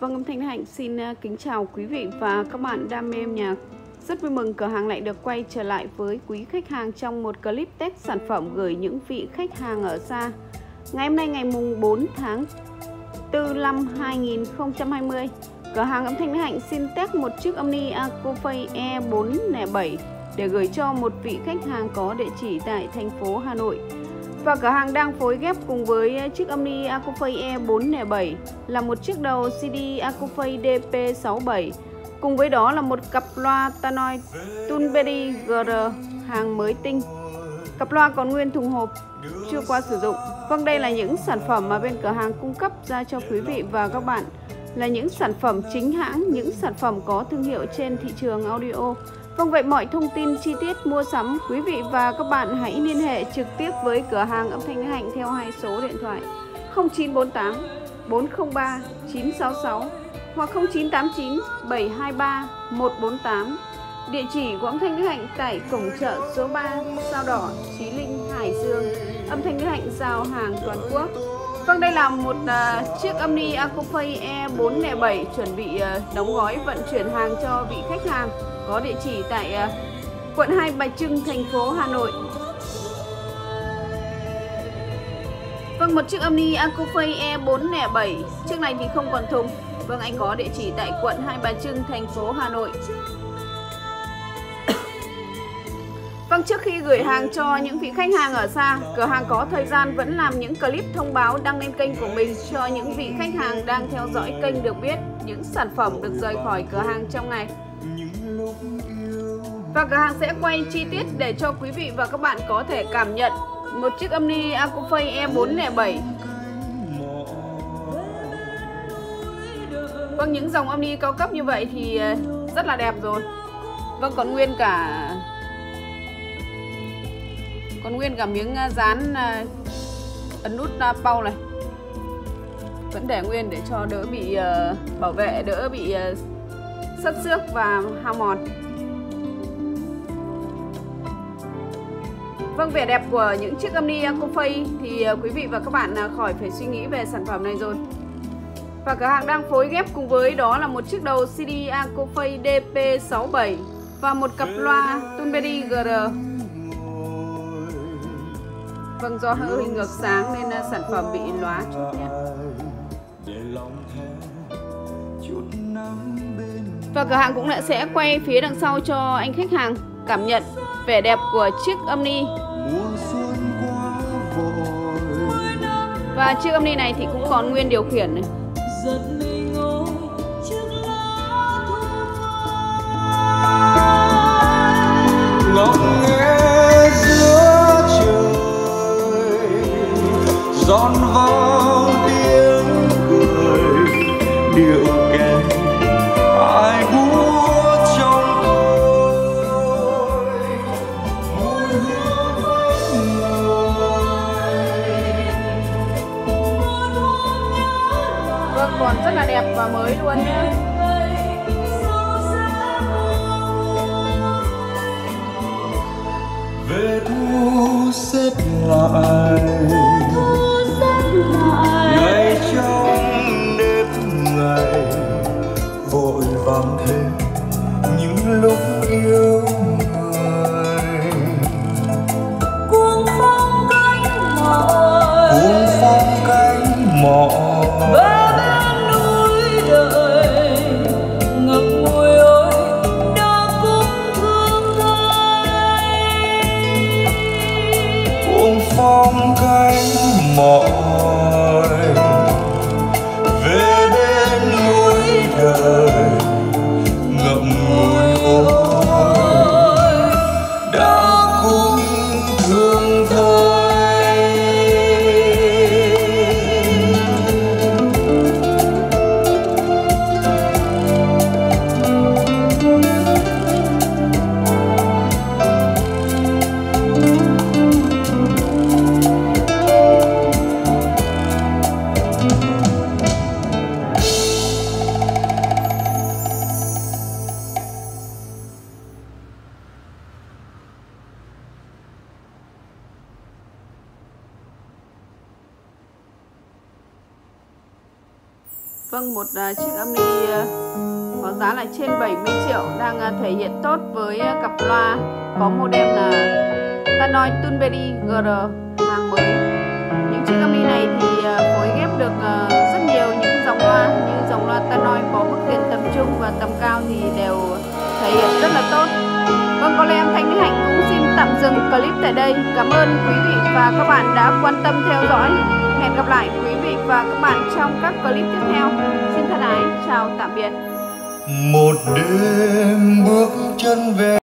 Vâng, âm thanh Hạnh xin kính chào quý vị và các bạn đam mê âm nhạc. Rất vui mừng cửa hàng lại được quay trở lại với quý khách hàng trong một clip test sản phẩm gửi những vị khách hàng ở xa. Ngày hôm nay ngày mùng 4 tháng 4 năm 2020, cửa hàng âm thanh Hạnh xin test một chiếc Omni Acoustic E407 để gửi cho một vị khách hàng có địa chỉ tại thành phố Hà Nội. Và cửa hàng đang phối ghép cùng với chiếc Omni Acoustic E407 là một chiếc đầu CD Acoustic DP67. Cùng với đó là một cặp loa Tannoy Tunberry GR hàng mới tinh. Cặp loa còn nguyên thùng hộp, chưa qua sử dụng. Vâng, đây là những sản phẩm mà bên cửa hàng cung cấp ra cho quý vị và các bạn. Là những sản phẩm chính hãng, những sản phẩm có thương hiệu trên thị trường audio. Vâng, vậy mọi thông tin chi tiết mua sắm, quý vị và các bạn hãy liên hệ trực tiếp với cửa hàng âm thanh Hạnh theo hai số điện thoại 0948 403 966 hoặc 0989 723 148. Địa chỉ của âm thanh Hạnh tại cổng chợ số 3 Sao Đỏ, Chí Linh, Hải Dương. Âm thanh Hạnh giao hàng toàn quốc. Vâng, đây là một chiếc Omni Acoustic E407 chuẩn bị đóng gói vận chuyển hàng cho vị khách hàng có địa chỉ tại quận 2 Bà Trưng, thành phố Hà Nội. Vâng, một chiếc Omni Acoustic E407, chiếc này thì không còn thùng. Vâng, anh có địa chỉ tại quận 2 Bà Trưng, thành phố Hà Nội. Vâng, trước khi gửi hàng cho những vị khách hàng ở xa, cửa hàng có thời gian vẫn làm những clip thông báo đăng lên kênh của mình cho những vị khách hàng đang theo dõi kênh được biết những sản phẩm được rời khỏi cửa hàng trong ngày. Và cửa hàng sẽ quay chi tiết để cho quý vị và các bạn có thể cảm nhận một chiếc Omni Acoustic E407. Vâng, những dòng Omni cao cấp như vậy thì rất là đẹp rồi. Vâng, còn nguyên cả miếng dán ấn nút pau này vẫn để nguyên để cho đỡ bị bảo vệ, đỡ bị xất xước và hao mòn. Vâng, vẻ đẹp của những chiếc Omni Acoustic thì quý vị và các bạn khỏi phải suy nghĩ về sản phẩm này rồi. Và cửa hàng đang phối ghép cùng với đó là một chiếc đầu CD Acoustic DP67 và một cặp loa Tunberry GR. Vâng, do hơi ngược sáng nên sản phẩm bị lóa chút nhé. Và cửa hàng cũng sẽ quay phía đằng sau cho anh khách hàng cảm nhận vẻ đẹp của chiếc Omni. Và chiếc Omni này thì cũng còn nguyên điều khiển này. Ngọc nghe giữa trời giòn vào tiếng cười điệu kèn ai múa trong tôi mùi hương Vâng, còn rất là đẹp và mới luôn nhé. về thu xếp lại ngày trong đêm ngày vội vàng thêm những lúc yêu người cuồng phong cánh mỏi về bên núi đời ngập ngùi ơi đã cũng thương thay cuồng phong cánh mỏi về bên núi đời Vâng, một chiếc Omni có giá là trên 70 triệu đang thể hiện tốt với cặp loa có model là Tannoy Tunberry GR hàng mới. Những chiếc Omni này thì phối ghép được rất nhiều những dòng loa, như dòng loa Tannoy có mức tiền tầm trung và tầm cao thì đều thể hiện rất là tốt. Vâng, có lẽ em Thanh Mỹ Hạnh cũng xin tạm dừng clip tại đây. Cảm ơn quý vị và các bạn đã quan tâm theo dõi. Hẹn gặp lại quý vị và các bạn trong các clip tiếp theo. Xin thân ái chào tạm biệt. Một đêm bước chân về